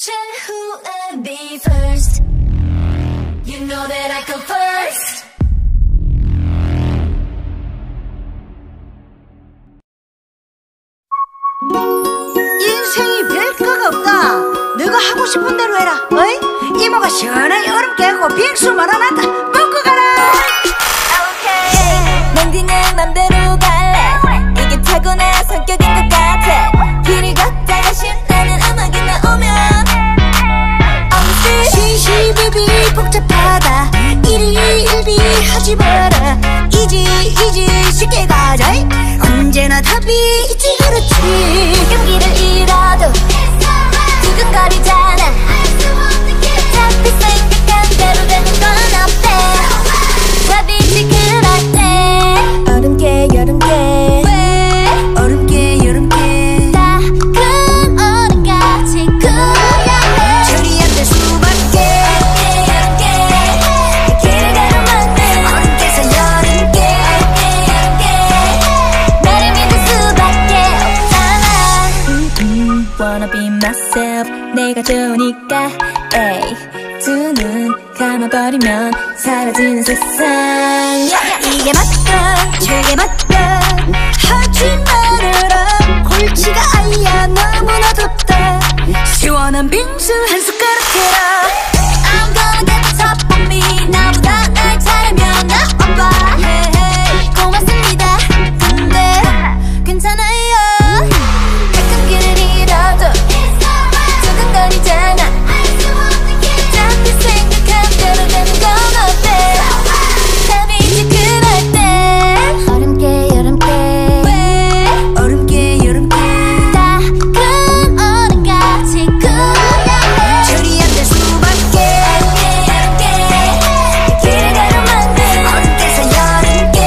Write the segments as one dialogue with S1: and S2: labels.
S1: Tell who I'll be first. You know that I go first.
S2: 인생이 별거가 없다. 너가 하고 싶은 대로 해라. 어이? 이모가 시원하게 얼음 깨고 빙수 말아놨다. 먹고 가라.
S1: Okay. 난 그냥 맘대로 갈래. 이게 타고난 성격인 것 같아. 길을 걷다가 신나는 음악이 나오면
S2: 시시비비 복잡하다. 일희일비 하지 마라. 이지 쉽게 가자. 언제나 답이 있지. 그렇지.
S1: 경기를 잃어도 두근거리잖아. 어차피 생각한 대로 되는 건 없대. 답이지 그럴 때. 얼음깨 여름깨
S2: 얼음깨 여름깨
S1: 다 큰 얼음같이 구야해.
S2: 절이 안 될 수밖에.
S1: 여름깨 길을 가로막는
S2: 얼음깨서 여름깨
S1: 나를 믿을 수밖에 없잖아. Wanna be myself. 내가 좋으니까 에이. 두 눈 감아버리면 사라지는 세상.
S2: 이게 맞다 저게 맞다 하지 말아라. 골치가 아야 너무나 덥다. 시원한 빙수 한 숟가락 해라.
S1: I'm gonna get the top of me. 나보다 날 잘하면 나 오빠. 고맙습니다. 근데 괜찮아요. 가끔 길을 잃어도 두근거리잖아. 어차피 생각한 대로 되는 건 어때. 답이지 그럴 때. 얼음깨 여름깨
S2: 얼음깨 여름깨
S1: 다 큰 얼음같이 구야해.
S2: 절이 안 될 수밖에.
S1: 길을 가로막는
S2: 얼음깨서 여름깨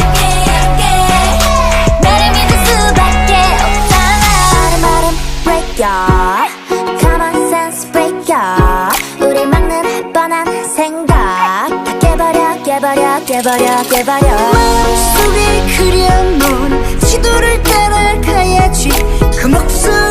S1: 나를 믿을 수밖에 없잖아. 얼음 break ya. Common sense break ya. 우릴 막는 뻔한 생각 다 깨버려.
S2: 마음속에 그려놓은 지도를 따라가야지. 그 목소리